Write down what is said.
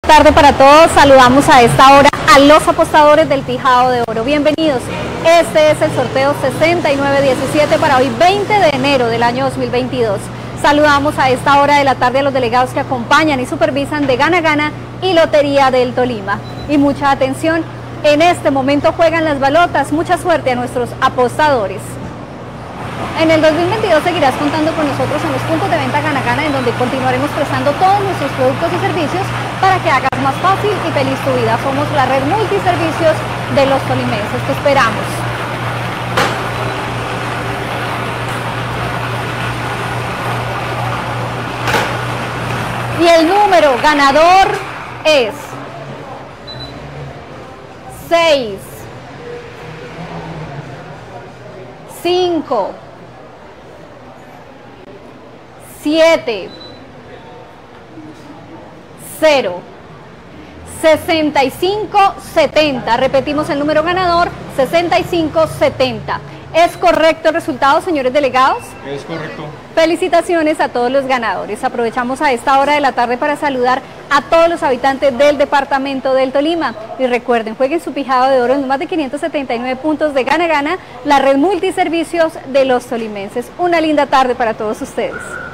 tarde para todos. Saludamos a esta hora a los apostadores del Pijao de Oro. Bienvenidos. Este es el sorteo 6917 para hoy 20 de enero del año 2022. Saludamos a esta hora de la tarde a los delegados que acompañan y supervisan de Gana Gana y Lotería del Tolima. Y mucha atención, en este momento juegan las balotas. Mucha suerte a nuestros apostadores. En el 2022 seguirás contando con nosotros en los puntos de venta Gana Gana, en donde continuaremos prestando todos nuestros productos y servicios para que hagas más fácil y feliz tu vida. Somos la red multiservicios de los tolimenses. Te esperamos. Y el número ganador es 6, 5, 7, 0, 6570. Repetimos el número ganador, 6570. ¿Es correcto el resultado, señores delegados? Es correcto. Felicitaciones a todos los ganadores. Aprovechamos a esta hora de la tarde para saludar a todos los habitantes del departamento del Tolima. Y recuerden, jueguen su Pijao de Oro en más de 579 puntos de Gana Gana, la red multiservicios de los tolimenses. Una linda tarde para todos ustedes.